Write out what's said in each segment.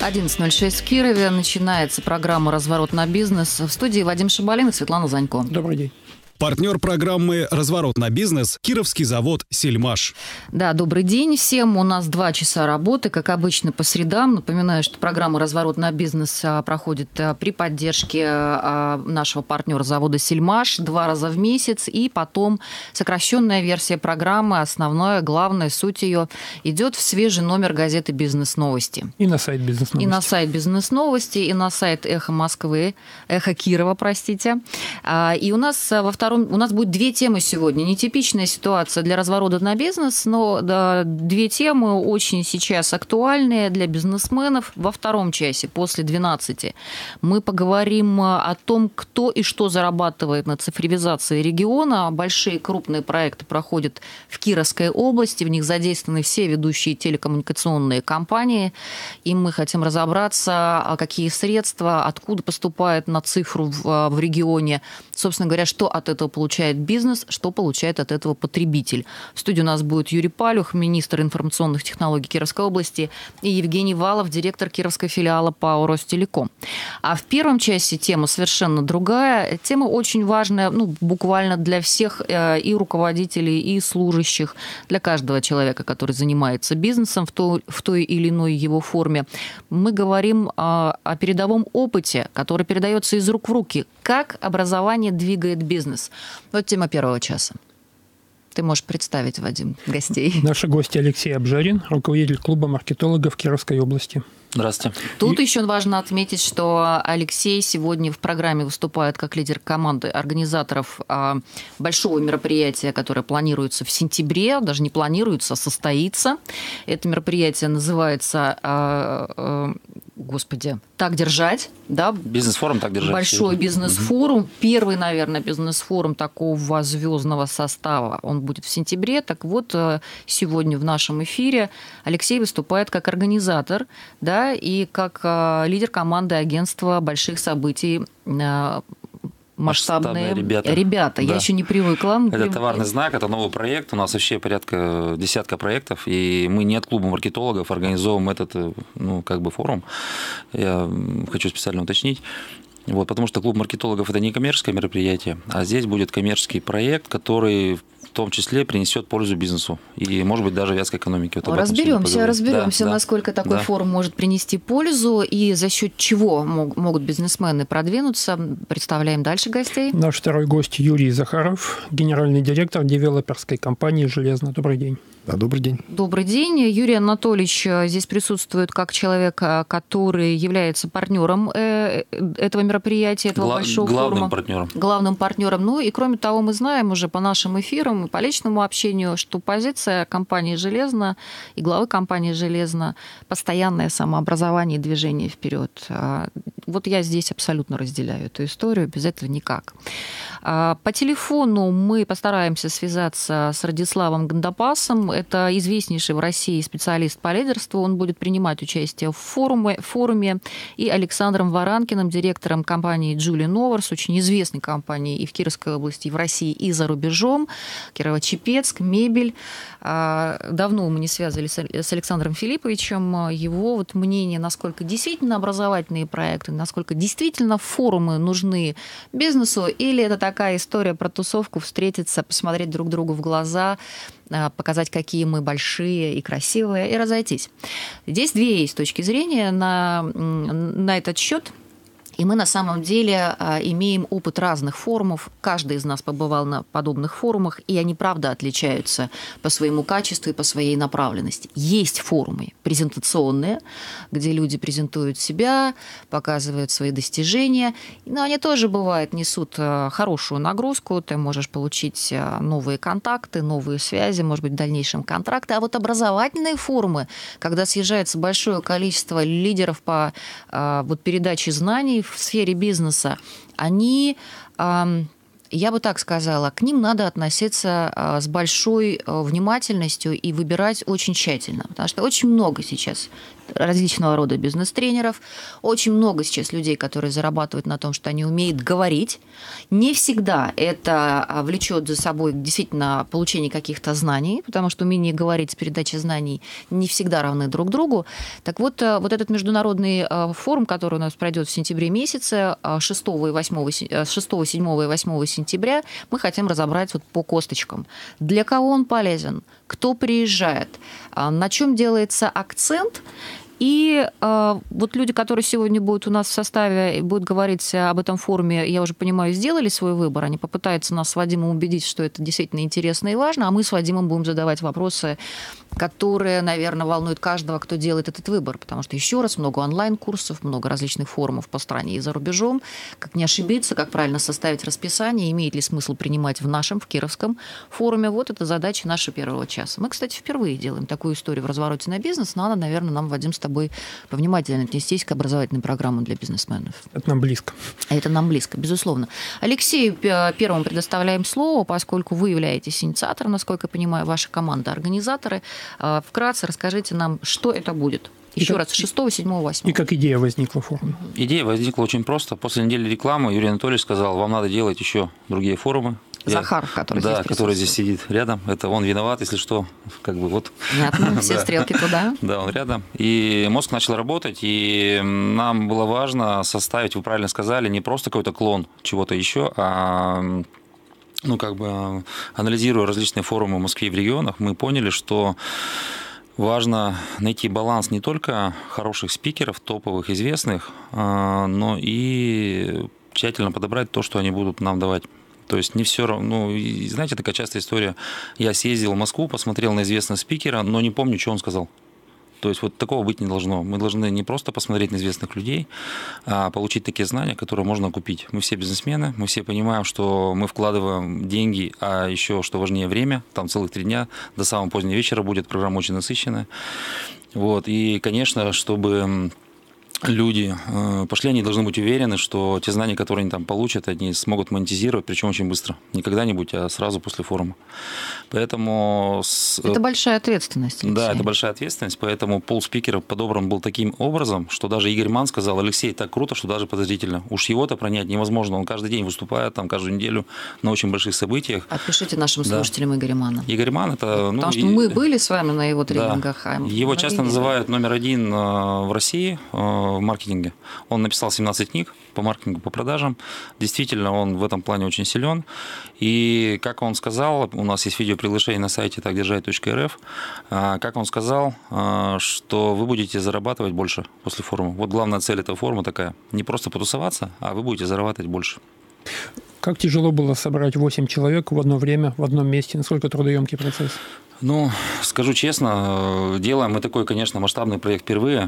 11:06 в Кирове. Начинается программа «Разворот на бизнес». В студии Вадим Шабалин и Светлана Занько. Добрый день. Партнер программы «Разворот на бизнес» – Кировский завод «Сельмаш». Да, добрый день всем. У нас 2 часа работы, как обычно, по средам. Напоминаю, что программа «Разворот на бизнес» проходит при поддержке нашего партнера завода «Сельмаш» 2 раза в месяц. И потом сокращенная версия программы, основная, главная суть ее, идет в свежий номер газеты «Бизнес-новости». И на сайт «Бизнес-новости». И на сайт «Бизнес-новости», и на сайт «Эхо Москвы», «Эхо Кирова», простите. И у нас у нас будет 2 темы сегодня. Нетипичная ситуация для разворота на бизнес, но 2 темы очень сейчас актуальные для бизнесменов. Во втором часе, после 12, мы поговорим о том, кто и что зарабатывает на цифровизации региона. Большие крупные проекты проходят в Кировской области, в них задействованы все ведущие телекоммуникационные компании. И мы хотим разобраться, какие средства, откуда поступают на цифру в регионе. Собственно говоря, что от этого получает бизнес, что получает от этого потребитель. В студии у нас будет Юрий Палюх, министр информационных технологий Кировской области, и Евгений Валов, директор Кировского филиала ПАО «Ростелеком». А в первом часе тема совершенно другая. Тема очень важная, буквально для всех и руководителей, и служащих, для каждого человека, который занимается бизнесом в той или иной его форме. Мы говорим о передовом опыте, который передается из рук в руки. Как образование двигает бизнес? Вот тема первого часа. Ты можешь представить, Вадим, гостей. Наши гости: Алексей Обжарин, руководитель клуба маркетологов Кировской области. Здравствуйте. Тут еще важно отметить, что Алексей сегодня в программе выступает как лидер команды организаторов большого мероприятия, которое планируется в сентябре, даже не планируется, а состоится. Это мероприятие называется, «Так держать». Да? Бизнес-форум «Так держать». Большой бизнес-форум. Первый, наверное, бизнес-форум такого звездного состава. Он будет в сентябре. Так вот, сегодня в нашем эфире Алексей выступает как организатор, да, и как лидер команды агентства больших событий «Масштабные ребята». Да. Я еще не привыкла. Это товарный знак, это новый проект. У нас вообще порядка десятка проектов, и мы не от клуба маркетологов организовываем этот форум. Я хочу специально уточнить. Потому что клуб маркетологов – это не коммерческое мероприятие, а здесь будет коммерческий проект, который в том числе принесет пользу бизнесу и, может быть, даже вятской экономике. Разберемся, насколько такой форум может принести пользу и за счет чего могут бизнесмены продвинуться. Представляем дальше гостей. Наш второй гость Юрий Захаров, генеральный директор девелоперской компании «Железно». Добрый день. Да, добрый день. Добрый день. Юрий Анатольевич здесь присутствует как человек, который является партнером этого мероприятия, этого большого форума. Главным партнером. Ну и кроме того, мы знаем уже по нашим эфирам и по личному общению, что позиция компании «Железно» и главы компании «Железно» – постоянное самообразование и движение вперед. Вот я здесь абсолютно разделяю эту историю, без этого никак. По телефону мы постараемся связаться с Радиславом Гандапасом. Это известнейший в России специалист по лидерству. Он будет принимать участие в форуме. И Александром Варанкиным, директором компании «Джули Новарс», очень известной компании и в Кировской области, и в России, и за рубежом. Кирово-Чепецк, мебель. Давно мы не связывались с Александром Филипповичем. Его мнение, насколько действительно образовательные проекты, насколько действительно форумы нужны бизнесу, или это такая история про тусовку, встретиться, посмотреть друг другу в глаза, показать, какие мы большие и красивые, и разойтись. Здесь 2 есть точки зрения на этот счет. И мы на самом деле имеем опыт разных форумов. Каждый из нас побывал на подобных форумах, и они, правда, отличаются по своему качеству и по своей направленности. Есть форумы презентационные, где люди презентуют себя, показывают свои достижения. Но они тоже, бывает, несут хорошую нагрузку. Ты можешь получить новые контакты, новые связи, может быть, в дальнейшем контракты. А вот образовательные форумы, когда съезжается большое количество лидеров по передаче знаний в сфере бизнеса, они, я бы так сказала, к ним надо относиться с большой внимательностью и выбирать очень тщательно, потому что очень много сейчас различного рода бизнес-тренеров. Очень много сейчас людей, которые зарабатывают на том, что они умеют говорить. Не всегда это влечет за собой действительно получение каких-то знаний, потому что умение говорить, передача знаний не всегда равны друг другу. Так вот, вот этот международный форум, который у нас пройдет в сентябре месяце, 6, 7 и 8 сентября, мы хотим разобрать вот по косточкам. Для кого он полезен? Кто приезжает? На чем делается акцент? И вот люди, которые сегодня будут у нас в составе и будут говорить об этом форуме, я уже понимаю, сделали свой выбор. Они попытаются нас с Вадимом убедить, что это действительно интересно и важно, а мы с Вадимом будем задавать вопросы, которые, наверное, волнуют каждого, кто делает этот выбор. Потому что, еще раз, много онлайн-курсов, много различных форумов по стране и за рубежом. Как не ошибиться, как правильно составить расписание, имеет ли смысл принимать в нашем, в Кировском форуме. Вот это задача нашего первого часа. Мы, кстати, впервые делаем такую историю в развороте на бизнес. Надо, наверное, нам, Вадим, с тобой повнимательно отнестись к образовательной программе для бизнесменов. Это нам близко. Это нам близко, безусловно. Алексею первому предоставляем слово, поскольку вы являетесь инициатором, насколько я понимаю, ваша команда организаторы. Вкратце расскажите нам, что это будет. Еще раз, 6, 7, 8. И как идея возникла форума? Идея возникла очень просто. После недели рекламы Юрий Анатольевич сказал, вам надо делать еще другие форумы. Захар, который здесь сидит рядом. Это он виноват, если что. Как бы вот. Понятно, все стрелки туда. Да, он рядом. И мозг начал работать, и нам было важно составить, вы правильно сказали, не просто какой-то клон чего-то еще, а анализируя различные форумы в Москве и в регионах, мы поняли, что важно найти баланс не только хороших спикеров, топовых, известных, но и тщательно подобрать то, что они будут нам давать. То есть не все равно, знаете, такая частая история. Я съездил в Москву, посмотрел на известного спикера, но не помню, что он сказал. То есть вот такого быть не должно. Мы должны не просто посмотреть на известных людей, а получить такие знания, которые можно купить. Мы все бизнесмены, мы все понимаем, что мы вкладываем деньги, а еще, что важнее, время. Там целых 3 дня, до самого позднего вечера будет, программа очень насыщенная. Вот. И, конечно, чтобы люди пошли, они должны быть уверены, что те знания, которые они там получат, они смогут монетизировать, причем очень быстро. Не когда-нибудь, а сразу после форума. Поэтому... Это большая ответственность. Алексей. Да, это большая ответственность, поэтому пул спикеров подобран был таким образом, что даже Игорь Манн сказал, Алексей, так круто, что даже подозрительно. Уж его-то пронять невозможно, он каждый день выступает, там, каждую неделю на очень больших событиях. Отпишите нашим слушателям Игоря Манна. Игорь Манн это... Потому что мы были с вами на его тренингах. Да. Его часто называют номер 1 в России в маркетинге. Он написал 17 книг по маркетингу, по продажам. Действительно, он в этом плане очень силен. И, как он сказал, у нас есть видеоприглашение на сайте takdержать.рф, как он сказал, что вы будете зарабатывать больше после форума. Вот главная цель этого форума такая. Не просто потусоваться, а вы будете зарабатывать больше. Как тяжело было собрать 8 человек в одно время, в одном месте? Насколько трудоемкий процесс? Скажу честно, делаем мы такой, конечно, масштабный проект впервые.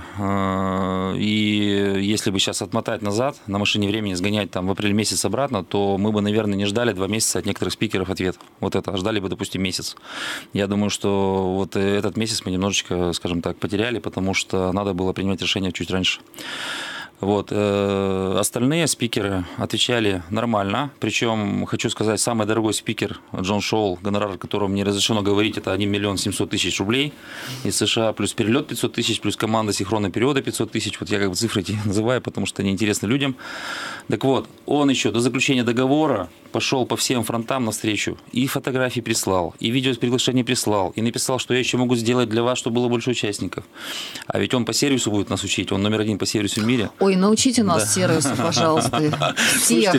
И если бы сейчас отмотать назад, на машине времени сгонять там в апреле месяц обратно, то мы бы, наверное, не ждали 2 месяца от некоторых спикеров ответ. Вот это, ждали бы, допустим, месяц. Я думаю, что вот этот месяц мы немножечко, скажем так, потеряли, потому что надо было принимать решение чуть раньше. Вот. Остальные спикеры отвечали нормально. Причем, хочу сказать, самый дорогой спикер Джон Шоул, гонорар которого мне разрешено говорить, это 1 700 000 рублей из США, плюс перелет 500 000, плюс команда синхронного перевода 500 000. Вот я как бы цифры эти называю, потому что они интересны людям. Так вот, он еще до заключения договора пошел по всем фронтам навстречу. И фотографии прислал, и видео приглашение прислал, и написал, что я еще могу сделать для вас, чтобы было больше участников. А ведь он по сервису будет нас учить, он номер 1 по сервису в мире. Ой, научите нас сервису, пожалуйста. Всех.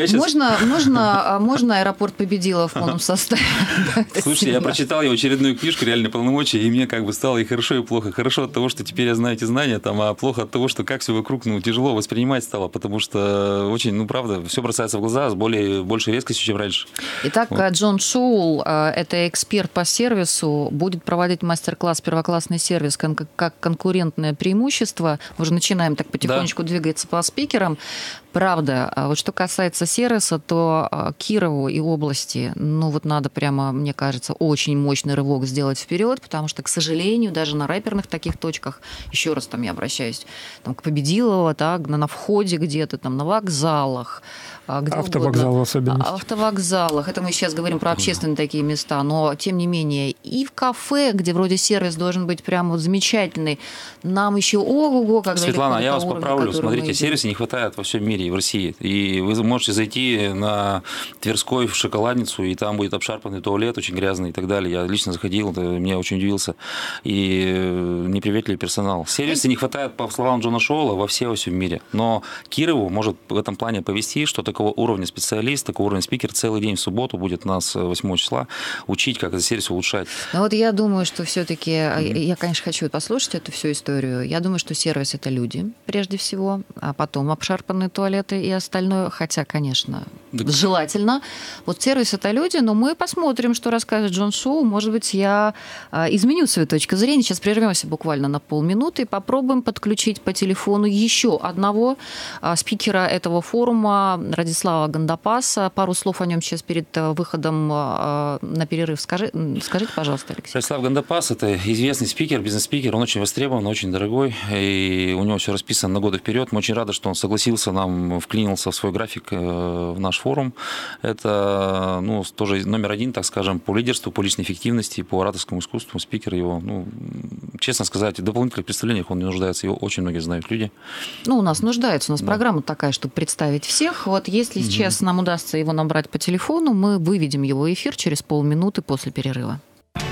Можно аэропорт Победила в полном составе? Слушайте, я прочитал его очередную книжку «Реальные полномочия», и мне как бы стало и хорошо, и плохо. Хорошо от того, что теперь я знаю эти знания, а плохо от того, что как все вокруг тяжело воспринимать стало, потому что очень, правда, все бросается в глаза с большей резкостью, чем раньше. Итак, вот. Джон Шоул, это эксперт по сервису, будет проводить мастер-класс «Первоклассный сервис как конкурентное преимущество». Мы уже начинаем так потихонечку двигаться по спикерам. Правда. А вот что касается сервиса, то Кирову и области, надо прямо, мне кажется, очень мощный рывок сделать вперед, потому что, к сожалению, даже на рэперных таких точках, еще раз я обращаюсь, к Победилово, на входе где-то, на вокзалах, автовокзалы особенно. Автовокзалах. Это мы сейчас говорим про общественные такие места, но, тем не менее, и в кафе, где вроде сервис должен быть прям замечательный, нам еще ого-го, когда... Светлана, я вас поправлю. Смотрите, сервиса не хватает во всем мире и в России. И вы можете зайти на Тверской в шоколадницу, и там будет обшарпанный туалет, очень грязный и так далее. Я лично заходил, меня очень удивился. И неприветливый персонал. Сервиса не хватает, по словам Джона Шоула, во всем мире. Но Кирову может в этом плане повести, что такого уровня специалист, такого уровня спикер целый день в субботу будет нас 8 числа учить, как этот сервис улучшать. Я думаю, что все-таки, я, конечно, хочу послушать эту всю историю. Я думаю, что сервис – это люди, прежде всего, а потом обшарпанные туалеты и остальное, хотя, конечно, желательно. Сервис – это люди, но мы посмотрим, что расскажет Джон Шоу. Может быть, я изменю свою точку зрения. Сейчас прервемся буквально на полминуты и попробуем подключить по телефону еще одного спикера этого форума, Радислава Гандапаса. Пару слов о нем сейчас перед выходом на перерыв. Скажите, пожалуйста, Алексей. Радислав Гандапас – это известный спикер, бизнес-спикер. Он очень востребован, очень дорогой, и у него все расписано на годы вперед. Мы очень рады, что он согласился, вклинился в свой график в наш форум. Это тоже номер один, так скажем, по лидерству, по личной эффективности, по ораторскому искусству. Спикер его, честно сказать, в дополнительных представлениях он не нуждается. Его очень многие знают люди. У нас нуждается. У нас программа такая, чтобы представить всех. Если сейчас нам удастся его набрать по телефону, мы выведем его в эфир через полминуты после перерыва.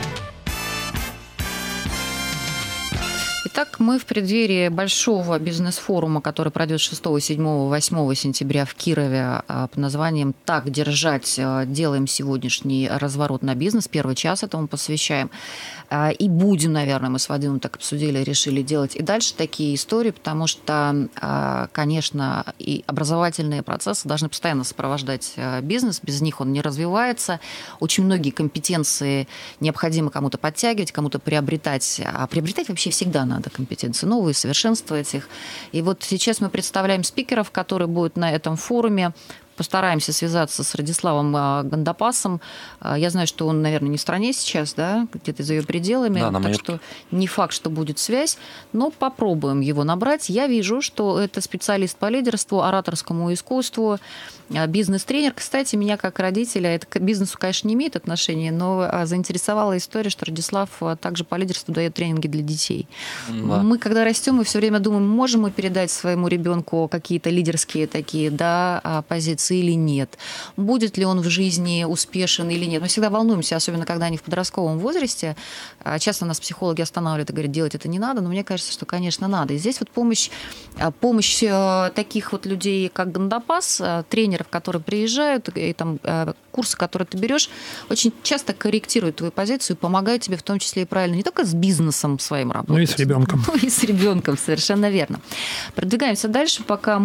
Итак, мы в преддверии большого бизнес-форума, который пройдет 6, 7, 8 сентября в Кирове под названием «Так держать. Делаем сегодняшний разворот на бизнес». Первый час этому посвящаем. И будем, наверное, мы с Вадимом так обсудили, решили делать и дальше такие истории, потому что, конечно, и образовательные процессы должны постоянно сопровождать бизнес. Без них он не развивается. Очень многие компетенции необходимо кому-то подтягивать, кому-то приобретать. А приобретать вообще всегда надо компетенции новые, совершенствовать их. И сейчас мы представляем спикеров, которые будут на этом форуме. Постараемся связаться с Радиславом Гандапасом. Я знаю, что он, наверное, не в стране сейчас, да, где-то за ее пределами. Да, так что не факт, что будет связь, но попробуем его набрать. Я вижу, что это специалист по лидерству, ораторскому искусству, бизнес-тренер. Кстати, меня как родителя, это к бизнесу, конечно, не имеет отношения, но заинтересовала история, что Радислав также по лидерству дает тренинги для детей. Да. Мы, когда растем, мы все время думаем, можем мы передать своему ребенку какие-то лидерские такие, позиции или нет. Будет ли он в жизни успешен или нет. Мы всегда волнуемся, особенно когда они в подростковом возрасте. Часто нас психологи останавливают и говорят, делать это не надо, но мне кажется, что, конечно, надо. И здесь помощь таких людей, как Гандапас, тренеров, которые приезжают, и курсы, которые ты берешь, очень часто корректируют твою позицию и помогают тебе в том числе и правильно не только с бизнесом своим работать, но и с ребенком. И с ребенком, совершенно верно. Продвигаемся дальше, пока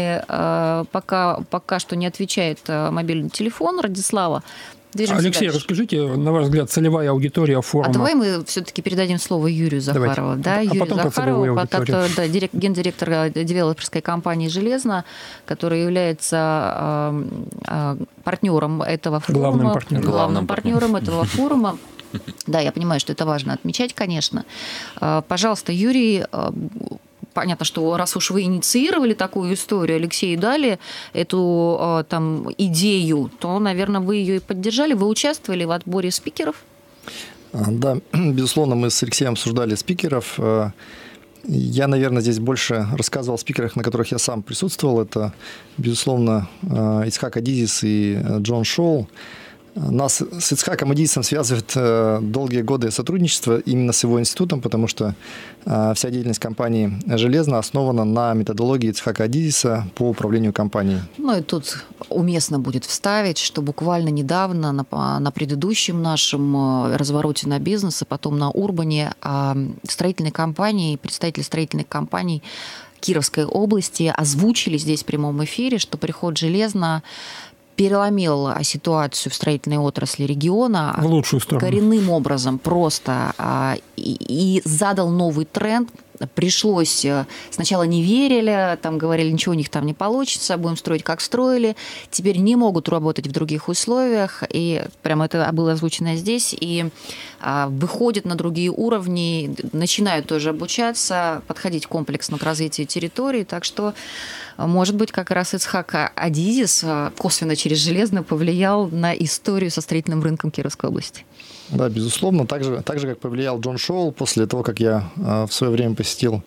что не отвечает мобильный телефон Радислава. Движемся Алексей, дальше. Расскажите, на ваш взгляд, целевая аудитория форума. Давай мы все-таки передадим слово Юрию Захарову. Юрий Захаров, гендиректор девелоперской компании «Железно», который является партнером этого форума. Главным партнером этого форума. Да, я понимаю, что это важно отмечать, конечно. Пожалуйста, Юрий, понятно, что раз уж вы инициировали такую историю, Алексею дали эту идею, то, наверное, вы ее и поддержали. Вы участвовали в отборе спикеров? Да, безусловно, мы с Алексеем обсуждали спикеров. Я, наверное, здесь больше рассказывал о спикерах, на которых я сам присутствовал. Это, безусловно, Ицхак Адизис и Джон Шоу. Нас с Ицхаком Адизисом связывает долгие годы сотрудничества именно с его институтом, потому что вся деятельность компании «Железно» основана на методологии Ицхака Адизиса по управлению компанией. И тут уместно будет вставить, что буквально недавно на предыдущем нашем развороте на бизнес, и потом на Урбане, строительные компании, представители строительных компаний Кировской области озвучили здесь в прямом эфире, что приход «Железно» переломил ситуацию в строительной отрасли региона в лучшую сторону. Коренным образом просто и задал новый тренд пришлось, сначала не верили, там говорили, ничего у них там не получится, будем строить, как строили, теперь не могут работать в других условиях, и прямо это было озвучено здесь, и выходят на другие уровни, начинают тоже обучаться, подходить комплексно к развитию территории, так что, может быть, как раз Ицхак Адизис косвенно через Железно повлиял на историю со строительным рынком Кировской области. Да, безусловно, так же, как повлиял Джон Шоул после того, как я в свое время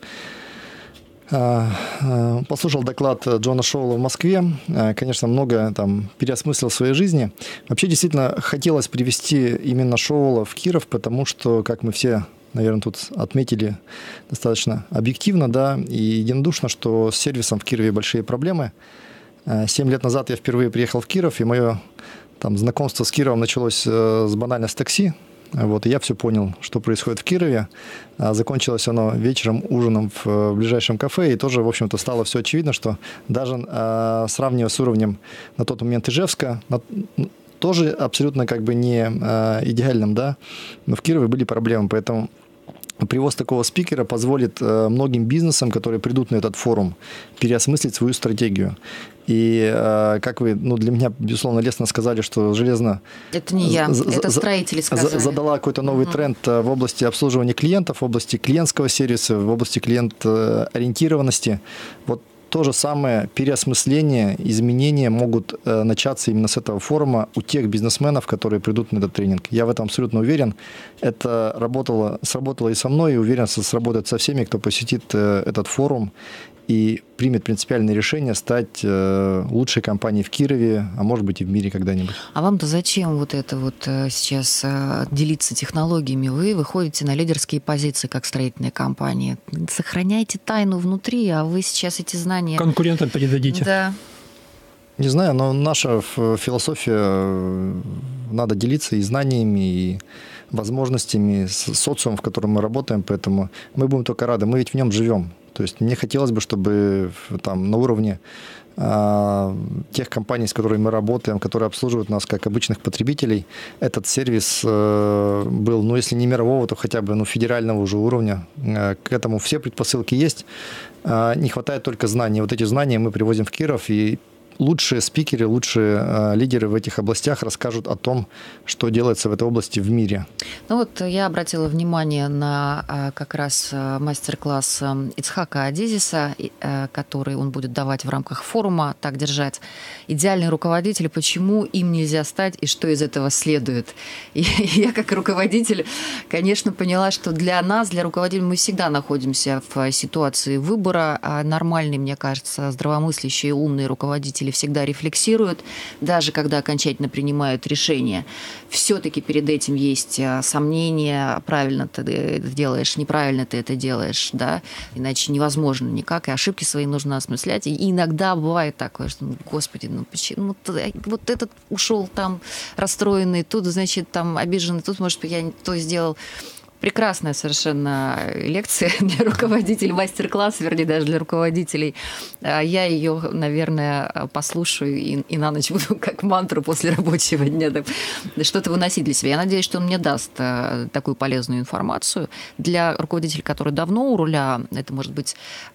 послушал доклад Джона Шоула в Москве, конечно, много там переосмыслил в своей жизни. Вообще, действительно, хотелось привести именно Шоула в Киров, потому что, как мы все, наверное, тут отметили достаточно объективно, да, и единодушно, что с сервисом в Кирове большие проблемы. 7 лет назад я впервые приехал в Киров, и мое там знакомство с Кировом началось банально с такси. Вот, и я все понял, что происходит в Кирове. Закончилось оно вечером, ужином в ближайшем кафе, и тоже, в общем-то, стало все очевидно, что даже сравнивая с уровнем на тот момент Ижевска, тоже абсолютно как бы не идеальным, да, но в Кирове были проблемы, поэтому привоз такого спикера позволит многим бизнесам, которые придут на этот форум, переосмыслить свою стратегию. И как вы, для меня, безусловно, лестно сказали, что Железно... Это не я, это строители сказали. Задала какой-то новый тренд в области обслуживания клиентов, в области клиентского сервиса, в области клиент-ориентированности. Вот то же самое переосмысление, изменения могут начаться именно с этого форума у тех бизнесменов, которые придут на этот тренинг. Я в этом абсолютно уверен. Это сработало и со мной, и уверен, что сработает со всеми, кто посетит этот форум и примет принципиальное решение стать лучшей компанией в Кирове, а может быть и в мире когда-нибудь. А вам-то зачем вот это вот сейчас делиться технологиями? Вы выходите на лидерские позиции, как строительная компания. Сохраняйте тайну внутри, а вы сейчас эти знания... Конкурентам передадите. Да. Не знаю, но наша философия, надо делиться и знаниями, и возможностями с социумом, в котором мы работаем, поэтому мы будем только рады, мы ведь в нем живем. То есть мне хотелось бы, чтобы там на уровне тех компаний, с которыми мы работаем, которые обслуживают нас как обычных потребителей, этот сервис был, если не мирового, то хотя бы федерального уже уровня. К этому все предпосылки есть. Не хватает только знаний. Вот эти знания мы привозим в Киров, и лучшие спикеры, лучшие лидеры в этих областях расскажут о том, что делается в этой области в мире. Вот я обратила внимание на как раз мастер-класс Ицхака Адизиса, который он будет давать в рамках форума «Так держать». Идеальный руководитель, почему им нельзя стать и что из этого следует. И я как руководитель, конечно, поняла, что для нас, для руководителей, мы всегда находимся в ситуации выбора. А нормальные, мне кажется, здравомыслящие, умные руководители всегда рефлексируют, даже когда окончательно принимают решения. Все-таки перед этим есть сомнения, правильно ты это делаешь, неправильно ты это делаешь, да, иначе невозможно никак, и ошибки свои нужно осмыслять. И иногда бывает такое, что, господи, почему вот этот ушел там расстроенный, тут, значит, там обиженный, тут, может быть, я не то сделал. Прекрасная совершенно лекция для руководителей, мастер-класс, вернее, даже для руководителей. Я ее, наверное, послушаю и на ночь буду как мантру после рабочего дня что-то выносить для себя. Я надеюсь, что он мне даст такую полезную информацию. Для руководителей, которые давно у руля, это может быть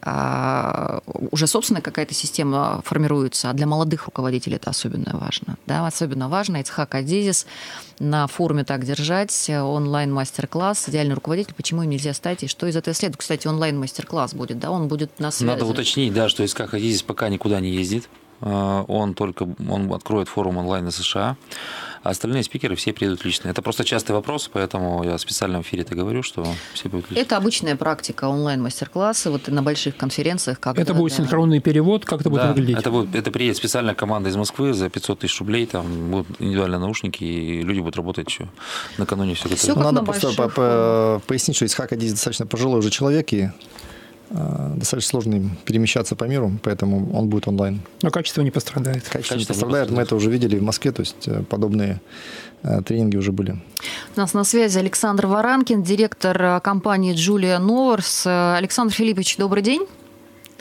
уже собственная какая-то система формируется, а для молодых руководителей это особенно важно. Да? Особенно важно. Ицхак Адизис на форуме «Так держать», онлайн-мастер-класс «Идеальный руководитель. Почему им нельзя стать и что из этого следует». Кстати, онлайн-мастер-класс будет, да, он будет на связи. Надо уточнить, да, что Ицхак Адизис пока никуда не ездит. Он откроет форум онлайн из США, а остальные спикеры все приедут лично. Это просто частый вопрос, поэтому я специально в эфире это говорю, что все будут лично. Это обычная практика, онлайн-мастер-классы вот на больших конференциях. Это будет синхронный перевод, как это будет выглядеть? Это приедет специальная команда из Москвы за 500 тысяч рублей, там будут индивидуальные наушники, и люди будут работать еще накануне все готово. Надо просто пояснить, что Ицхак Адизис достаточно пожилой уже человек, и достаточно сложно им перемещаться по миру, поэтому он будет онлайн. Но качество не пострадает. Качество не пострадает. Мы это уже видели в Москве, то есть подобные тренинги уже были. У нас на связи Александр Варанкин, директор компании Julia Novars. Александр Филиппович, добрый день.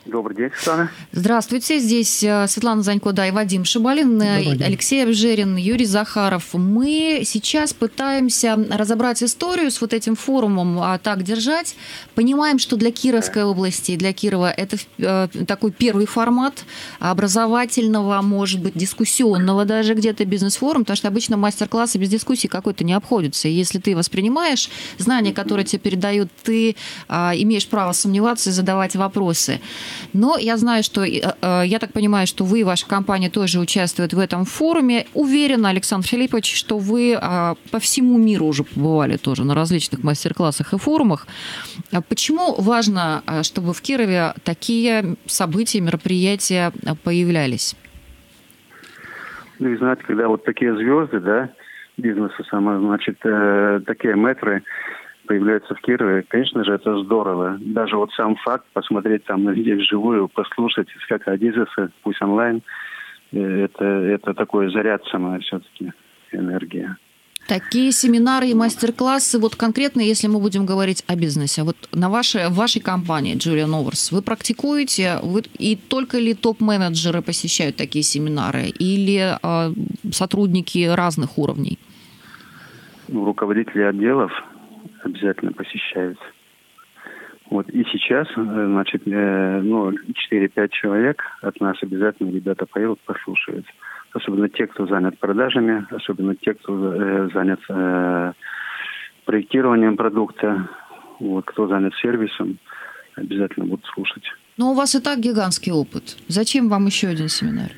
Добрый день, Светлана. Здравствуйте. Здесь Светлана Занько, и Вадим Шибалин, Алексей Обжерин, Юрий Захаров. Мы сейчас пытаемся разобрать историю с вот этим форумом «Так держать». Понимаем, что для Кировской области, для Кирова это такой первый формат образовательного, может быть, дискуссионного даже где-то бизнес-форум, потому что обычно мастер-классы без дискуссии какой-то не обходятся. И если ты воспринимаешь знания, которые тебе передают, ты имеешь право сомневаться и задавать вопросы. Но я знаю, что, я так понимаю, что вы и ваша компания тоже участвуют в этом форуме. Уверена, Александр Филиппович, что вы по всему миру уже побывали тоже на различных мастер-классах и форумах. Почему важно, чтобы в Кирове такие события, мероприятия появлялись? Ну, и знаете, когда вот такие звезды, да, бизнеса сама, значит, такие мэтры появляются в Кирове, конечно же, это здорово. Даже вот сам факт посмотреть там на людей вживую, послушать, как Адизеса, пусть онлайн, это такой заряд самая все-таки энергия. Такие семинары и мастер-классы, вот конкретно, если мы будем говорить о бизнесе, вот в вашей компании Julia Novers вы практикуете, и только ли топ-менеджеры посещают такие семинары или сотрудники разных уровней? Руководители отделов обязательно посещают. Вот. И сейчас, значит, 4-5 человек от нас обязательно ребята поедут, послушают. Особенно те, кто занят продажами, особенно те, кто занят проектированием продукта, вот, кто занят сервисом, обязательно будут слушать. Но у вас и так гигантский опыт. Зачем вам еще один семинар?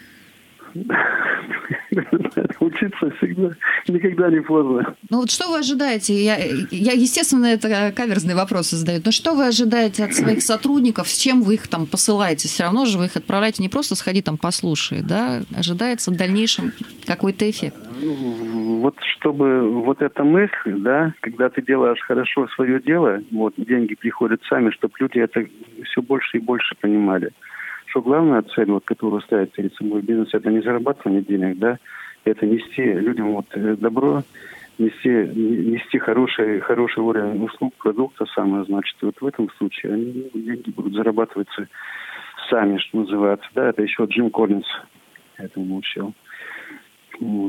Учиться всегда, никогда не поздно. Ну вот что вы ожидаете? Я естественно, это каверзные вопросы задаю, но что вы ожидаете от своих сотрудников, с чем вы их там посылаете? Все равно же вы их отправляете не просто сходи там послушай, да? Ожидается в дальнейшем какой-то эффект. Вот чтобы вот эта мысль, да, когда ты делаешь хорошо свое дело, вот деньги приходят сами, чтобы люди это все больше и больше понимали. Что главная цель, вот, которую ставит перед собой бизнес, это не зарабатывание денег, да, это нести людям вот добро, нести хороший уровень услуг, продукта самое, значит, вот в этом случае они деньги будут зарабатываться сами, что называется, да, это еще Джим Коллинз этому учил. Вот.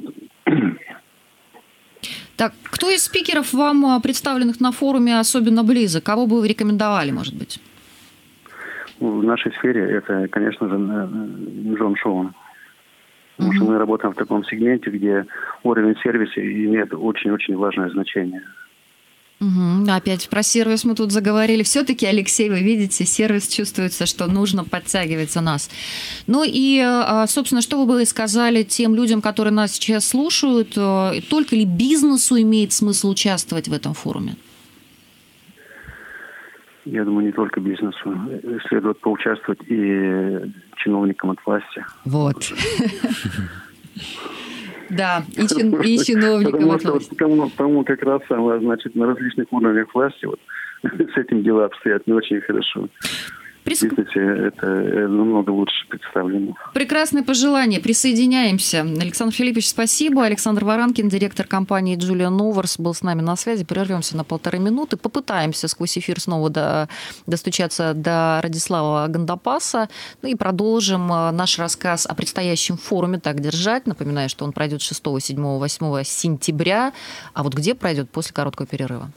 Так, кто из спикеров вам, представленных на форуме, особенно близок? Кого бы вы рекомендовали, может быть? В нашей сфере это, конечно же, Джон Шоун. Потому что мы работаем в таком сегменте, где уровень сервиса имеет очень-очень важное значение. Опять про сервис мы тут заговорили. Все-таки, Алексей, вы видите, сервис чувствуется, что нужно подтягивать у нас. Ну и, собственно, что вы бы сказали тем людям, которые нас сейчас слушают, только ли бизнесу имеет смысл участвовать в этом форуме? Я думаю, не только бизнесу. Следует поучаствовать и чиновникам от власти. Вот. Да, и чиновникам от власти. Потому как раз самое, значит, на различных уровнях власти вот, с этим дела обстоят не очень хорошо. В бизнесе это намного лучше представлено. Прекрасное пожелание. Присоединяемся. Александр Филиппович, спасибо. Александр Варанкин, директор компании Julia Novers, был с нами на связи. Прервемся на 1,5 минуты. Попытаемся сквозь эфир снова достучаться до Радислава Гандапаса. Ну и продолжим наш рассказ о предстоящем форуме «Так держать». Напоминаю, что он пройдет 6, 7, 8 сентября. А вот где пройдет после короткого перерыва.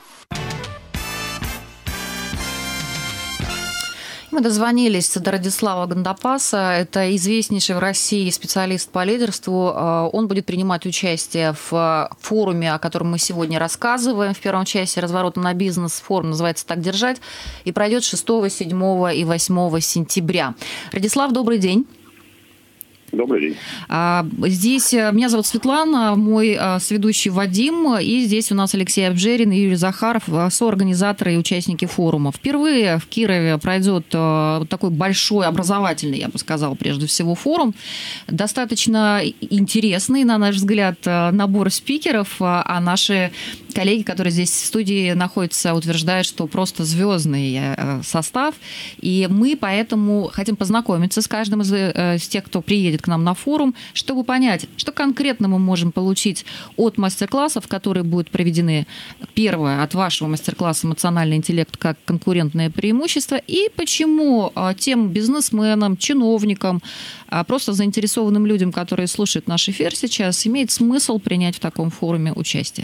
Мы дозвонились до Радислава Гандапаса. Это известнейший в России специалист по лидерству. Он будет принимать участие в форуме, о котором мы сегодня рассказываем. В первом часе «Разворота на бизнес». Форум называется «Так держать» и пройдет 6, 7 и 8 сентября. Радислав, добрый день. Добрый день. Здесь меня зовут Светлана, мой соведущий Вадим, и здесь у нас Алексей Обжерин и Юрий Захаров, соорганизаторы и участники форума. Впервые в Кирове пройдет такой большой образовательный, я бы сказала, прежде всего, форум. Достаточно интересный, на наш взгляд, набор спикеров, а наши коллеги, которые здесь в студии находятся, утверждают, что просто звездный состав. И мы поэтому хотим познакомиться с каждым из тех, кто приедет к нам на форум, чтобы понять, что конкретно мы можем получить от мастер-классов, которые будут проведены. Первое, от вашего мастер-класса «Эмоциональный интеллект как конкурентное преимущество», и почему тем бизнесменам, чиновникам, просто заинтересованным людям, которые слушают наш эфир сейчас, имеет смысл принять в таком форуме участие.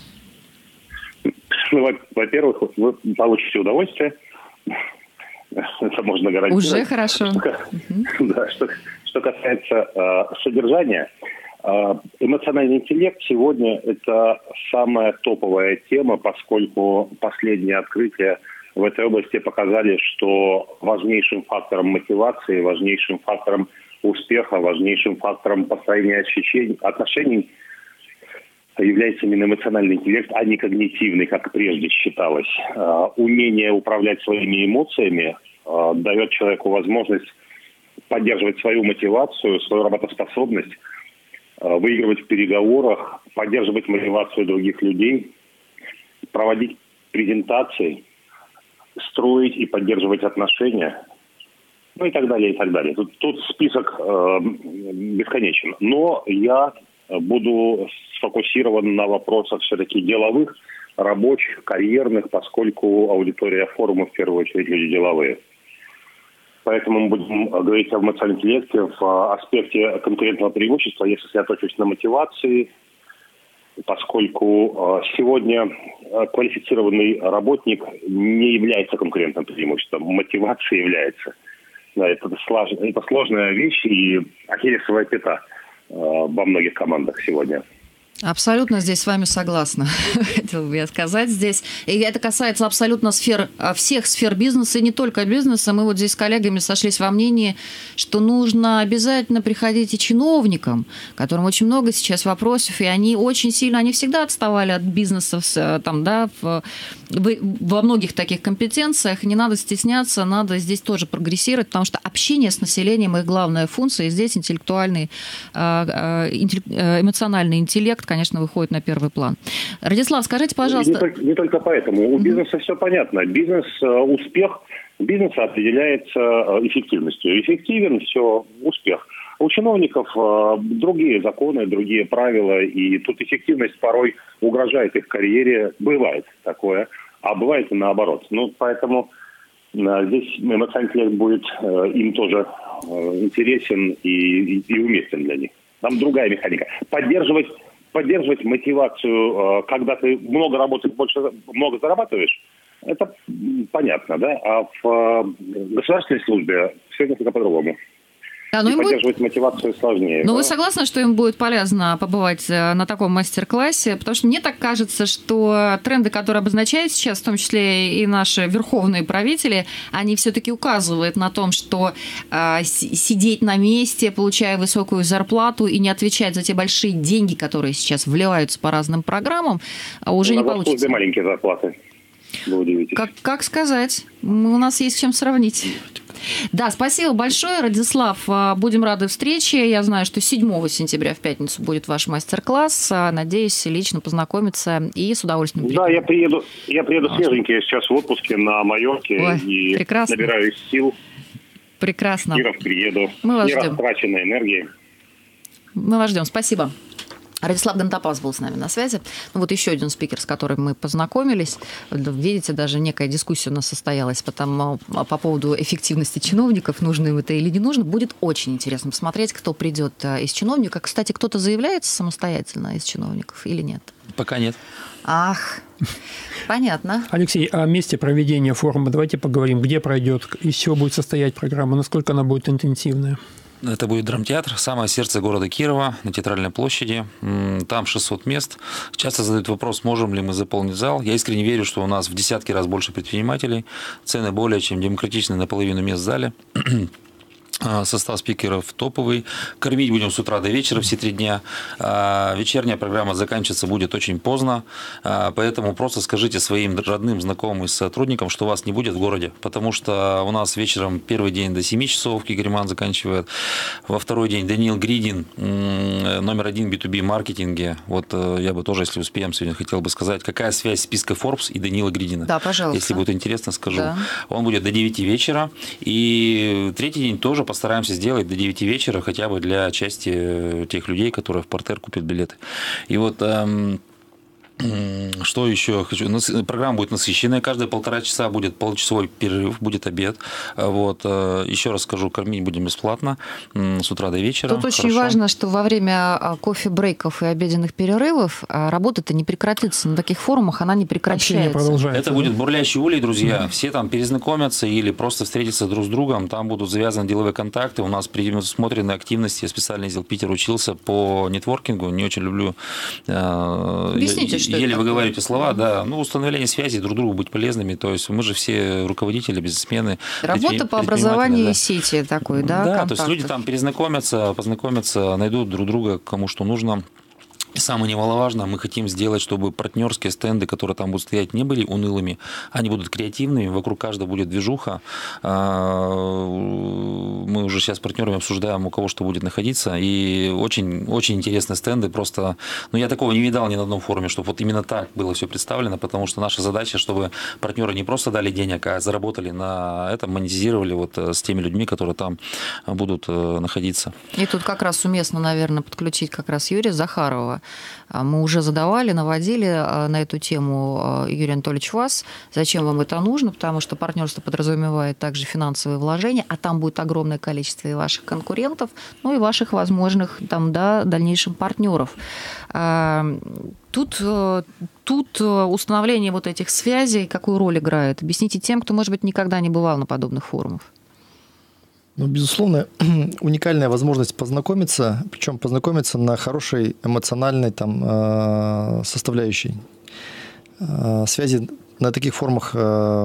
Ну, во-первых, вы получите удовольствие. Это можно гарантировать. Уже хорошо. Да, что касается содержания, эмоциональный интеллект сегодня это самая топовая тема, поскольку последние открытия в этой области показали, что важнейшим фактором мотивации, важнейшим фактором успеха, важнейшим фактором построения отношений является именно эмоциональный интеллект, а не когнитивный, как прежде считалось. Умение управлять своими эмоциями дает человеку возможность поддерживать свою мотивацию, свою работоспособность, выигрывать в переговорах, поддерживать мотивацию других людей, проводить презентации, строить и поддерживать отношения, ну и так далее, и так далее. Тут список бесконечен. Но я буду сфокусирован на вопросах все-таки деловых, рабочих, карьерных, поскольку аудитория форума в первую очередь люди деловые. Поэтому мы будем говорить об эмоциональном интеллекте в аспекте конкурентного преимущества, я сосредоточусь на мотивации, поскольку сегодня квалифицированный работник не является конкурентным преимуществом, мотивация является. Да, это сложная вещь и ахиллесовая пята во многих командах сегодня. Абсолютно здесь с вами согласна, хотела бы я сказать здесь. И это касается абсолютно всех сфер бизнеса, и не только бизнеса. Мы вот здесь с коллегами сошлись во мнении, что нужно обязательно приходить и чиновникам, которым очень много сейчас вопросов, и они очень сильно, они всегда отставали от бизнеса там, да, во многих таких компетенциях. Не надо стесняться, надо здесь тоже прогрессировать, потому что общение с населением – их главная функция, и здесь интеллектуальный, эмоциональный интеллект, конечно, выходит на первый план. Радислав, скажите, пожалуйста... Не только поэтому. У бизнеса все понятно. Успех бизнеса определяется эффективностью. Эффективен – все успех. У чиновников другие законы, другие правила, и тут эффективность порой угрожает их карьере. Бывает такое, а бывает и наоборот. Ну, поэтому здесь эмоциональный интеллект будет им тоже интересен и уместен для них. Там другая механика. Поддерживать мотивацию, когда ты много работаешь, много зарабатываешь, это понятно, да? А в государственной службе все несколько по-другому. Да, и поддерживать мотивацию сложнее. Но вы согласны, что им будет полезно побывать на таком мастер-классе? Потому что мне так кажется, что тренды, которые обозначают сейчас, в том числе и наши верховные правители, они все-таки указывают на том, что сидеть на месте, получая высокую зарплату и не отвечать за те большие деньги, которые сейчас вливаются по разным программам, уже не получится. Маленькие зарплаты. Как сказать? У нас есть с чем сравнить. Да, спасибо большое, Радислав. Будем рады встрече. Я знаю, что 7 сентября в пятницу будет ваш мастер-класс. Надеюсь, лично познакомиться и с удовольствием. Да, я приеду свеженький. Я сейчас в отпуске на Майорке. И прекрасно. Набираюсь сил. Прекрасно. Киров приеду. Мы вас ждем. Не растраченной энергии. Мы вас ждем. Спасибо. Радислав Гантапас был с нами на связи. Ну, вот еще один спикер, с которым мы познакомились. Видите, даже некая дискуссия у нас состоялась по поводу эффективности чиновников, нужно им это или не нужно. Будет очень интересно посмотреть, кто придет из чиновников. Кстати, кто-то заявляется самостоятельно из чиновников или нет? Пока нет. Ах, понятно. Алексей, о месте проведения форума давайте поговорим. Где пройдет, из чего будет состоять программа, насколько она будет интенсивная? Это будет драмтеатр, самое сердце города Кирова, на Театральной площади. Там 600 мест. Часто задают вопрос, можем ли мы заполнить зал. Я искренне верю, что у нас в десятки раз больше предпринимателей. Цены более чем демократичны, наполовину мест в зале. Состав спикеров топовый. Кормить будем с утра до вечера все 3 дня. Вечерняя программа заканчиваться будет очень поздно. Поэтому просто скажите своим родным, знакомым и сотрудникам, что вас не будет в городе. Потому что у нас вечером первый день до 7 часов Игорь Ман заканчивает. Во второй день Даниил Гридин, номер 1 B2B маркетинге. Вот я бы тоже, если успеем, сегодня хотел бы сказать, какая связь списка Forbes и Даниила Гридина. Да, пожалуйста. Если будет интересно, скажу. Да. Он будет до 9 вечера. И третий день тоже постараемся сделать до 9 вечера, хотя бы для части тех людей, которые в партер купят билеты. И вот что еще хочу? Программа будет насыщенная. Каждые 1,5 часа будет получасовой перерыв, будет обед. Вот. Еще раз скажу, кормить будем бесплатно с утра до вечера. Тут очень важно, что во время кофе-брейков и обеденных перерывов работа-то не прекратится. На таких форумах она не прекращается. Это будет бурлящий улей, друзья. Все там перезнакомятся или просто встретятся друг с другом. Там будут завязаны деловые контакты. У нас предусмотрены активности. Я специально ездил в Питер, учился по нетворкингу. Не очень люблю... Объясните, что еле выговариваете слова, да. Ну, установление связи, друг другу быть полезными. То есть мы же все руководители, бизнесмены. Работа по образованию сети такой, да? Да, то есть люди там перезнакомятся, познакомятся, найдут друг друга, кому что нужно. И самое немаловажное, мы хотим сделать, чтобы партнерские стенды, которые там будут стоять, не были унылыми, они будут креативными, вокруг каждого будет движуха. Мы уже сейчас с партнерами обсуждаем, у кого что будет находиться, и очень, очень интересные стенды, просто, я такого не видал ни на одном форуме, чтобы вот именно так было все представлено, потому что наша задача, чтобы партнеры не просто дали денег, а заработали на этом, монетизировали вот с теми людьми, которые там будут находиться. И тут как раз уместно, наверное, подключить как раз Юрия Захарова. Мы уже задавали, наводили на эту тему, Юрий Анатольевич, вас. Зачем вам это нужно? Потому что партнерство подразумевает также финансовые вложения, а там будет огромное количество и ваших конкурентов, и ваших возможных там, дальнейших партнеров. Тут установление вот этих связей какую роль играет? Объясните тем, кто, может быть, никогда не бывал на подобных форумах. Безусловно, уникальная возможность познакомиться, причем познакомиться на хорошей эмоциональной составляющей. Связи на таких форумах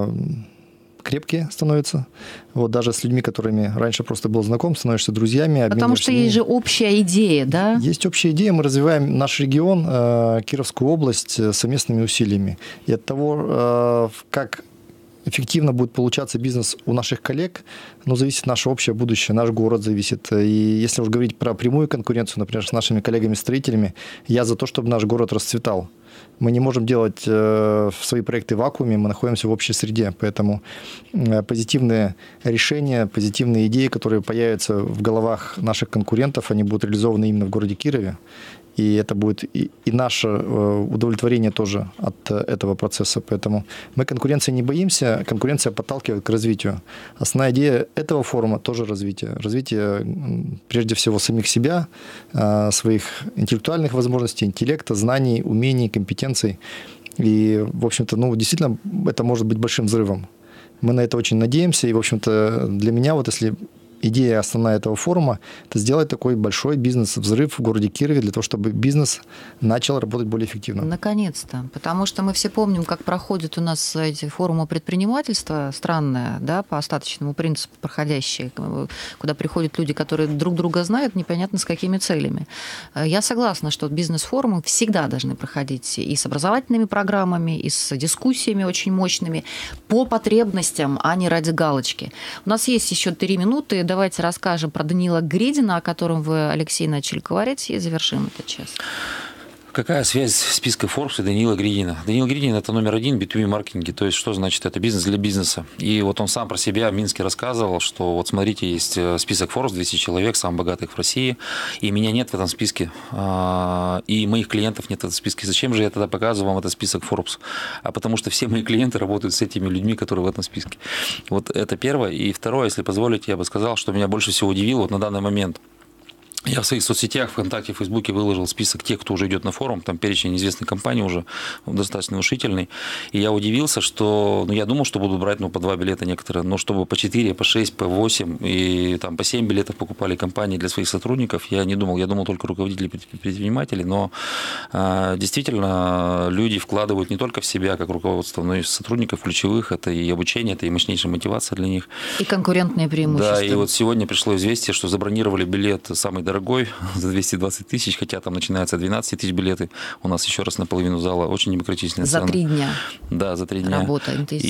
крепкие становятся. Вот даже с людьми, которыми раньше просто был знаком, становишься друзьями. Потому что есть же общая идея, да? Есть общая идея. Мы развиваем наш регион, Кировскую область, совместными усилиями. И от того, как эффективно будет получаться бизнес у наших коллег, зависит наше общее будущее, наш город зависит. И если уж говорить про прямую конкуренцию, например, с нашими коллегами-строителями, я за то, чтобы наш город расцветал. Мы не можем делать свои проекты в вакууме, мы находимся в общей среде. Поэтому позитивные решения, позитивные идеи, которые появятся в головах наших конкурентов, они будут реализованы именно в городе Кирове. И это будет и наше удовлетворение тоже от этого процесса. Поэтому мы конкуренции не боимся, конкуренция подталкивает к развитию. Основная идея этого форума тоже развитие. Развитие прежде всего самих себя, своих интеллектуальных возможностей, интеллекта, знаний, умений, компетенций. И, в общем-то, действительно, это может быть большим взрывом. Мы на это очень надеемся. И, в общем-то, для меня, если идея основная этого форума – это сделать такой большой бизнес-взрыв в городе Кирове для того, чтобы бизнес начал работать более эффективно. Наконец-то. Потому что мы все помним, как проходят у нас эти форумы предпринимательства, странное, да, по остаточному принципу проходящие, куда приходят люди, которые друг друга знают, непонятно с какими целями. Я согласна, что бизнес-форумы всегда должны проходить и с образовательными программами, и с дискуссиями очень мощными по потребностям, а не ради галочки. У нас есть еще 3 минуты. Давайте расскажем про Даниила Гридина, о котором вы, Алексей, начали говорить, и завершим этот час. Какая связь списка Forbes и Даниила Гридина? Даниил Гридин – это номер 1 B2B маркетинге, то есть что значит это бизнес для бизнеса. И вот он сам про себя в Минске рассказывал, что вот смотрите, есть список Forbes, 200 человек, самых богатых в России, и меня нет в этом списке, и моих клиентов нет в этом списке. Зачем же я тогда показываю вам этот список Forbes? А потому что все мои клиенты работают с этими людьми, которые в этом списке. Вот это первое. И второе, если позволите, я бы сказал, что меня больше всего удивило вот на данный момент. Я в своих соцсетях, ВКонтакте, Фейсбуке выложил список тех, кто уже идет на форум, там перечень известной компании уже достаточно внушительный. И я удивился, что, я думал, что будут брать, по 2 билета некоторые, но чтобы по 4, по 6, по 8 и там по 7 билетов покупали компании для своих сотрудников, я не думал. Я думал только руководители, предприниматели, но действительно люди вкладывают не только в себя как руководство, но и в сотрудников ключевых. Это и обучение, это и мощнейшая мотивация для них. И конкурентные преимущества. Да, и вот сегодня пришло известие, что забронировали билет самый дорогой за 220 тысяч, хотя там начинается от 12 тысяч билеты. У нас еще раз наполовину зала. Очень демократичная цена. За 3 дня. Да, за 3 дня. Работа интенсивная.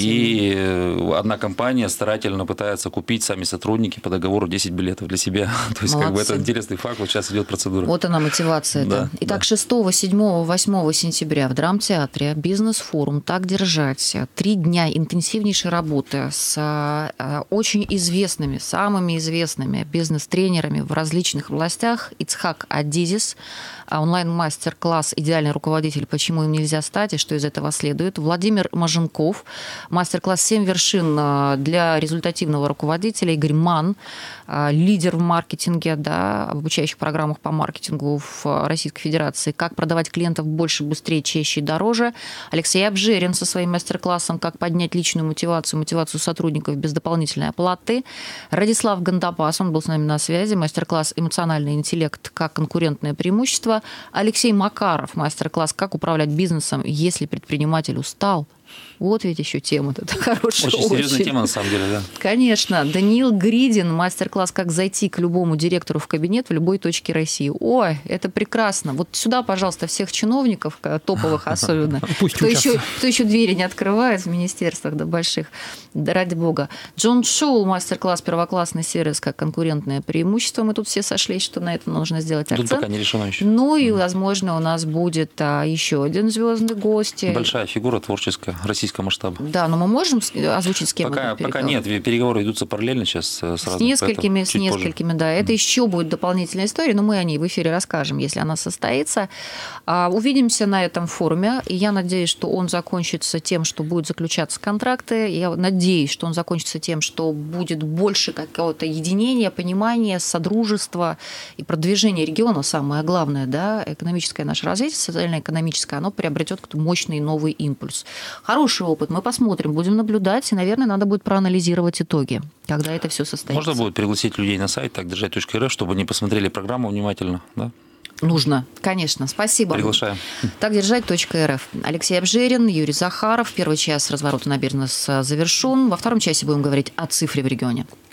И одна компания старательно пытается купить, сами сотрудники, по договору 10 билетов для себя. То есть, это интересный факт. Вот сейчас идет процедура. Вот она мотивация. Да, итак, 6, 7, 8 сентября в Драмтеатре бизнес-форум «Так держать». 3 дня интенсивнейшей работы с очень известными, самыми известными бизнес-тренерами в различных областях. Ицхак Адизис, онлайн-мастер-класс «Идеальный руководитель. Почему им нельзя стать и что из этого следует». Владимир Маженков, мастер-класс «7 вершин для результативного руководителя». Игорь Ман, лидер в маркетинге, в обучающих программах по маркетингу в Российской Федерации. «Как продавать клиентов больше, быстрее, чаще и дороже». Алексей Обжерин со своим мастер-классом «Как поднять личную мотивацию сотрудников без дополнительной оплаты». Радислав Гандапас, он был с нами на связи, мастер-класс «Эмоциональный интеллект как конкурентное преимущество». Алексей Макаров, мастер-класс «Как управлять бизнесом, если предприниматель устал». Вот ведь еще тема-то хорошая. Очень серьезная тема, на самом деле, да. Конечно. Даниил Гридин, мастер-класс «Как зайти к любому директору в кабинет в любой точке России». Ой, это прекрасно. Вот сюда, пожалуйста, всех чиновников, топовых особенно, кто еще двери не открывает в министерствах, больших, ради бога. Джон Шоу, мастер-класс «Первоклассный сервис как конкурентное преимущество». Мы тут все сошлись, что на это нужно сделать акцент. Тут пока не решено еще. И, возможно, у нас будет еще один звездный гость. Большая фигура творческая, российского масштаба. Да, но мы можем озвучить, с кем пока нет, переговоры идутся параллельно сейчас с разными. С несколькими, да. Это еще будет дополнительная история, но мы о ней в эфире расскажем, если она состоится. Увидимся на этом форуме, и я надеюсь, что он закончится тем, что будут заключаться контракты. Я надеюсь, что он закончится тем, что будет больше какого-то единения, понимания, содружества и продвижения региона, самое главное, экономическое наше развитие, социально-экономическое, оно приобретет какой-то мощный новый импульс. Хороший опыт, мы посмотрим, будем наблюдать, и, наверное, надо будет проанализировать итоги, когда это все состоится. Можно будет пригласить людей на сайт takdержать.рф, чтобы они посмотрели программу внимательно, да? Нужно, конечно. Спасибо. Приглашаем. Takdержать.рф. Алексей Обжерин, Юрий Захаров. Первый час разворота на бизнес завершен. Во втором часе будем говорить о цифре в регионе.